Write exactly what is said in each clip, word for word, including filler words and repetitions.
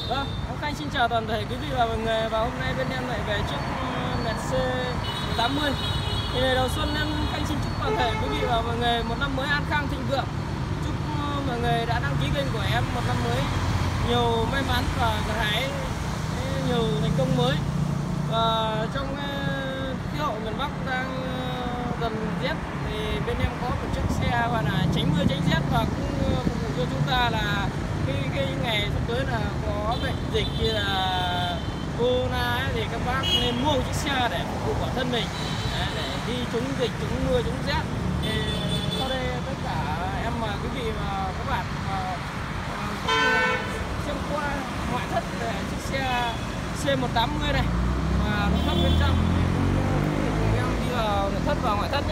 Vâng, em Khanh xin chào toàn thể quý vị và mọi người. Và hôm nay bên em lại về chiếc Mercedes tám mươi. Thì ngày đầu xuân em Khanh xin chúc toàn thể quý vị và mọi người một năm mới an khang thịnh vượng. Chúc mọi người đã đăng ký kênh của em một năm mới nhiều may mắn và gặt hái nhiều thành công mới. Và trong khí hậu miền Bắc đang dần rét thì bên em có một chiếc xe gọi là tránh mưa tránh rét, và cũng phục vụ cho chúng ta là cái cái ngày sắp tới là có bệnh dịch như là corona ấy, thì các bác nên mua một chiếc xe để phục vụ bản thân mình, đấy, để đi chống dịch, chống mưa, chống rét. Thì sau đây tất cả em mà quý vị và các bạn mà xem qua ngoại thất về chiếc xe C một tám mươi này và nội thất bên trong, thì cùng em đi vào nội thất và ngoại thất nhé.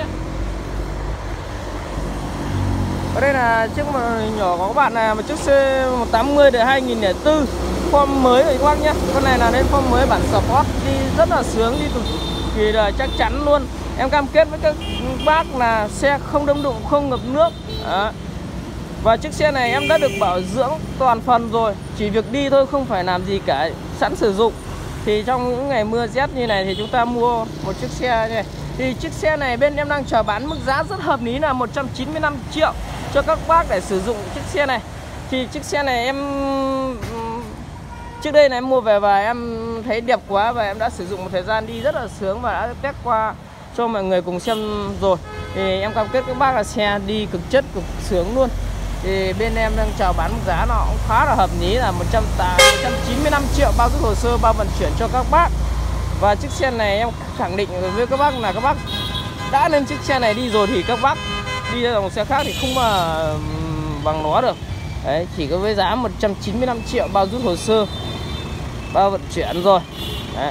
Ở đây là chiếc nhỏ của các bạn này, một chiếc C một tám mươi đời hai nghìn lẻ bốn, form mới rồi các bác nhé. Con này là lên form mới bản Sport, đi rất là sướng, đi cực kỳ là chắc chắn luôn. Em cam kết với các bác là xe không đâm đụng, không ngập nước. Đó. Và chiếc xe này em đã được bảo dưỡng toàn phần rồi, chỉ việc đi thôi, không phải làm gì cả, sẵn sử dụng. Thì trong những ngày mưa rét như này thì chúng ta mua một chiếc xe này. Thì chiếc xe này bên em đang chào bán mức giá rất hợp lý là một trăm chín mươi lăm triệu cho các bác để sử dụng chiếc xe này. Thì chiếc xe này em trước đây là em mua về và em thấy đẹp quá, và em đã sử dụng một thời gian đi rất là sướng và đã test qua cho mọi người cùng xem rồi. Thì em cam kết các bác là xe đi cực chất, cực sướng luôn. Thì bên em đang chào bán mức giá nó cũng khá là hợp lý là một trăm chín mươi lăm triệu, bao giúp hồ sơ, bao vận chuyển cho các bác. Và chiếc xe này em khẳng định với các bác là các bác đã lên chiếc xe này đi rồi thì các bác đi ra dòng xe khác thì không mà bằng nó được. Đấy, chỉ có với giá một trăm chín mươi lăm triệu, bao rút hồ sơ, bao vận chuyển rồi. Đấy.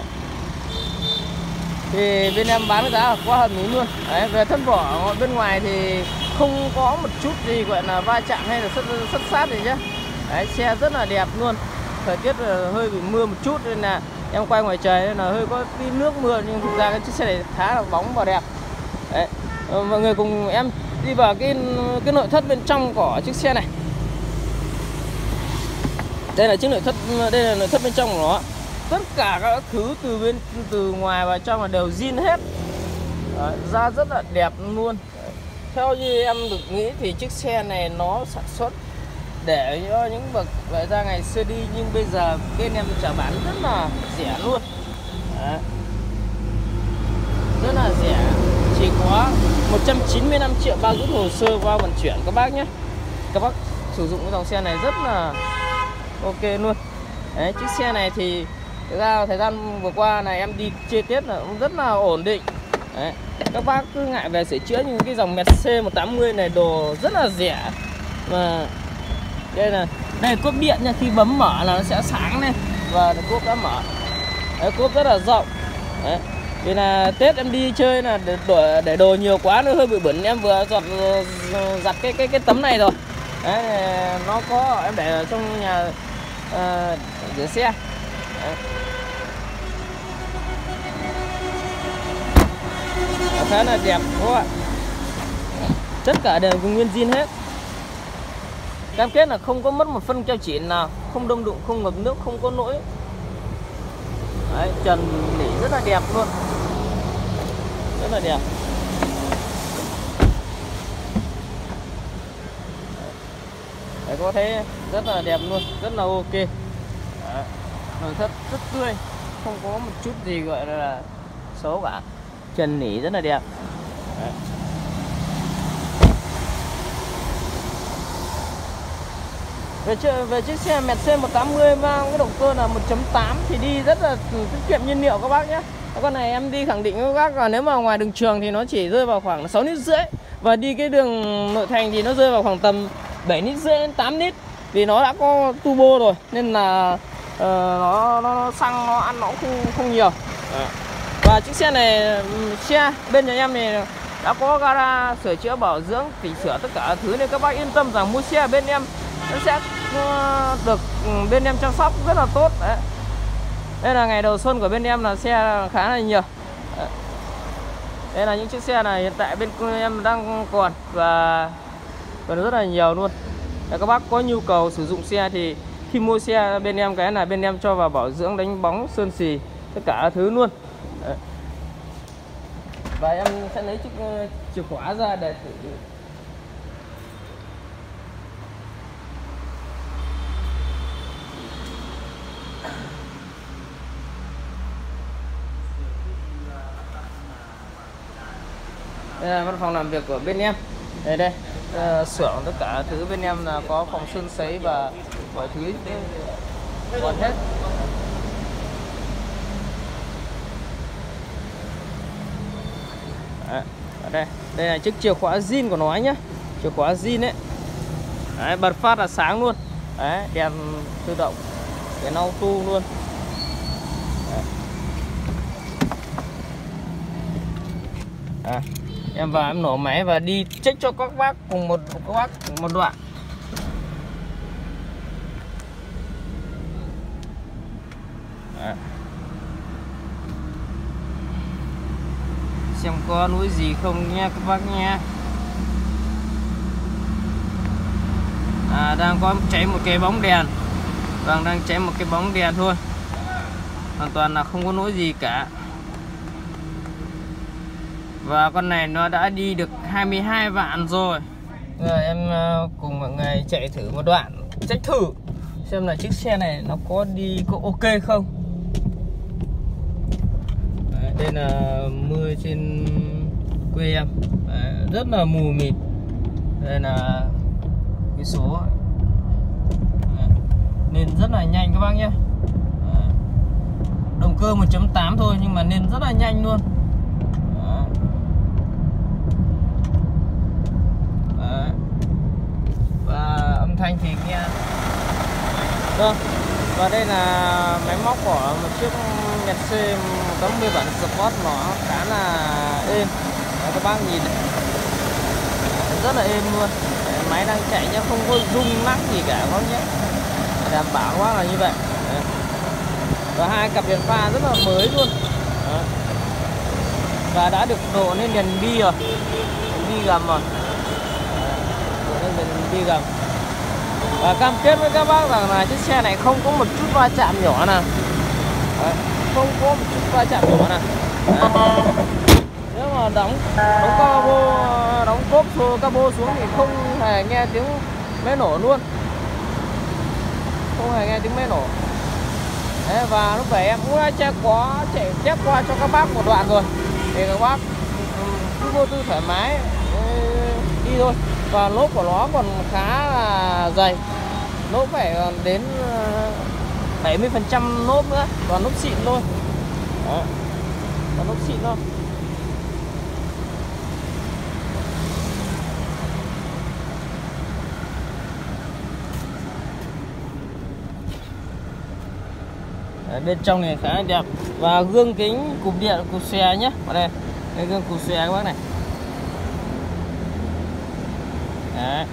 Thì bên em bán với giá là quá hợp lý luôn. Đấy, về thân vỏ bên ngoài thì không có một chút gì gọi là va chạm hay là sắt, sắt sát gì nhé. Đấy, xe rất là đẹp luôn. Thời tiết là hơi bị mưa một chút nên là em quay ngoài trời nên là hơi có tí nước mưa, nhưng thực ra cái chiếc xe này khá là bóng và đẹp. Đấy, mọi người cùng em đi vào cái cái nội thất bên trong của chiếc xe này. Đây là chiếc nội thất, đây là nội thất bên trong của nó. Tất cả các thứ từ bên từ ngoài vào trong là đều zin hết. Đấy, da rất là đẹp luôn. Đấy. Theo như em được nghĩ thì chiếc xe này nó sản xuất để cho những bậc về ra ngày xưa đi, nhưng bây giờ bên em chào bán rất là rẻ luôn. Đấy. Rất là rẻ, chỉ có một trăm chín mươi lăm triệu, bao rút hồ sơ, bao vận chuyển các bác nhé. Các bác sử dụng cái dòng xe này rất là ok luôn. Đấy, chiếc xe này thì thực ra thời gian vừa qua này em đi chơi Tết là cũng rất là ổn định. Đấy, các bác cứ ngại về sửa chữa, nhưng cái dòng Mercedes C một tám mươi này đồ rất là rẻ. Mà đây là đây là cốp điện nha, khi bấm mở là nó sẽ sáng lên và cốp đã mở. Đấy, cốp rất là rộng. Đấy, vì là Tết em đi chơi là để đồ, để đồ nhiều quá nó hơi bị bẩn, em vừa giọt giặt cái cái cái tấm này rồi. Đấy, nó có em để ở trong nhà uh, rửa xe. Đấy. Khá là đẹp các bạn, tất cả đều nguyên zin hết. Cam kết là không có mất một phân keo chỉ nào, không đâm đụng, không ngập nước, không có lỗi. Đấy, trần nỉ rất là đẹp luôn, rất là đẹp. Đấy, có thấy rất là đẹp luôn, rất là ok. Đấy, nội thất rất tươi, không có một chút gì gọi là xấu cả, trần nỉ rất là đẹp. Đấy. Về, về chiếc xe Mercedes C một tám mươi mang cái động cơ là một chấm tám thì đi rất là tiết kiệm nhiên liệu các bác nhé. Con này em đi khẳng định với các bác là nếu mà ngoài đường trường thì nó chỉ rơi vào khoảng sáu lít rưỡi, và đi cái đường nội thành thì nó rơi vào khoảng tầm bảy lít rưỡi đến tám lít, vì nó đã có turbo rồi nên là uh, nó, nó xăng nó ăn nó cũng không, không nhiều. À. Và chiếc xe này, xe bên nhà em này đã có gara sửa chữa bảo dưỡng chỉnh sửa tất cả thứ, nên các bác yên tâm rằng mua xe bên em nó sẽ được bên em chăm sóc rất là tốt. Đấy. Đây là ngày đầu xuân của bên em là xe khá là nhiều. Đấy. Đây là những chiếc xe này hiện tại bên em đang còn và còn rất là nhiều luôn. Để các bác có nhu cầu sử dụng xe thì khi mua xe bên em cái là bên em cho vào bảo dưỡng, đánh bóng, sơn xì tất cả các thứ luôn. Đấy. Và em sẽ lấy chiếc chìa khóa ra để thử. Đây là văn phòng làm việc của bên em. Đây đây, uh, xưởng tất cả thứ bên em là có phòng sơn sấy và mọi thứ còn hết. Đấy, ở đây, đây là chiếc chìa khóa zin của nó nhé, chìa khóa zin đấy. Đấy, bật phát là sáng luôn. Đấy, đèn tự động, đèn auto luôn. Đấy. À, em vào em nổ máy và đi check cho các bác cùng một các bác cùng một đoạn. Đấy. Xem có lỗi gì không nha các bác nha. À, đang có cháy một cái bóng đèn. Vâng, đang cháy một cái bóng đèn thôi, hoàn toàn là không có lỗi gì cả. Và con này nó đã đi được hai mươi hai vạn rồi. Giờ em cùng mọi người chạy thử một đoạn, check thử xem là chiếc xe này nó có đi có ok không. Đấy, đây là mưa trên quê em. Đấy, rất là mù mịt. Đây là cái số. Đấy, nên rất là nhanh các bác nhé. Đấy, động cơ một chấm tám thôi nhưng mà nên rất là nhanh luôn. Và âm thanh thì nghe. Vâng. Và đây là máy móc của một chiếc Nhật C một tám mươi bản Sport, nó khá là êm. Đấy, các bác nhìn này. Rất là êm luôn. Đấy, máy đang chạy nhá, không có rung lắc gì cả các nhé. Đảm bảo các bác là như vậy. Đấy. Và hai cặp đèn pha rất là mới luôn. Đấy. Và đã được độ lên đèn bi rồi, đèn bi gầm rồi. Mình đi gầm. Và cam kết với các bác rằng là chiếc xe này không có một chút va chạm nhỏ nào. Đấy, không có một chút va chạm nhỏ nào. Đấy. Nếu mà đóng đóng cabo, đóng cốp cabo xuống thì không hề nghe tiếng máy nổ luôn, không hề nghe tiếng máy nổ. Đấy, và lúc vậy em cũng đã chạy có chạy test qua cho các bác một đoạn rồi, thì các bác cứ vô tư thoải mái đi thôi. Và lốp của nó còn khá là dày, lốp phải đến bảy mươi phần trăm lốp nữa, toàn lốp xịn thôi. Đó, toàn lốp xịn thôi. Đấy, bên trong này khá là đẹp. Và gương kính cụp điện cụp xòe nhé. Ở đây, đây gương cụp xòe các bác này. Đấy.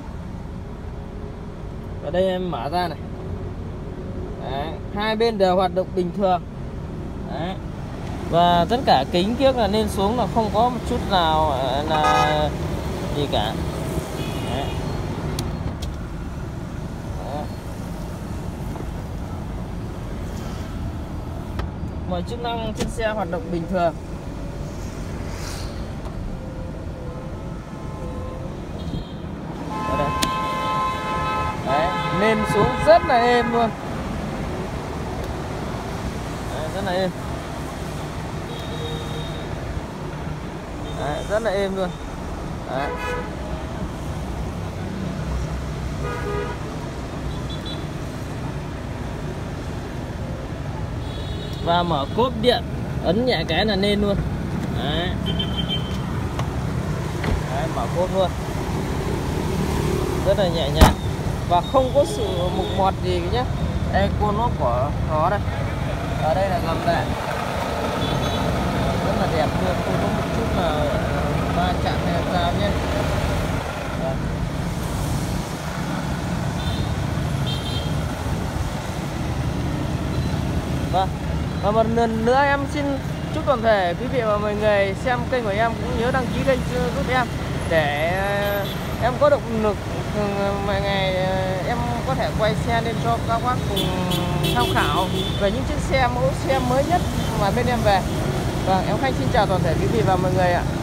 Ở đây em mở ra này. Đấy. Hai bên đều hoạt động bình thường. Đấy. Và tất cả kính kiếc là lên xuống là không có một chút nào là gì cả. Đấy. Đấy. Mọi chức năng trên xe hoạt động bình thường. Đấy, lên xuống rất là êm luôn. Đấy, rất là êm. Đấy, rất là êm luôn. Đấy. Và mở cốp điện, ấn nhẹ cái là lên luôn. Đấy. Đấy, mở cốp luôn, rất là nhẹ nhàng và không có sự mục mọt gì nhé. Đây cô lốp của nó đây, ở đây là gầm lại rất là đẹp luôn, không có một chút là va chạm hay là sao nhé. Vâng, và một lần nữa em xin chúc toàn thể quý vị và mọi người xem kênh của em cũng nhớ đăng ký kênh giúp em để em có động lực Mọi ngày em có thể quay xe lên cho các bác cùng tham khảo về những chiếc xe mẫu xe mới nhất mà bên em về. Vâng, em Khanh xin chào toàn thể quý vị và mọi người ạ.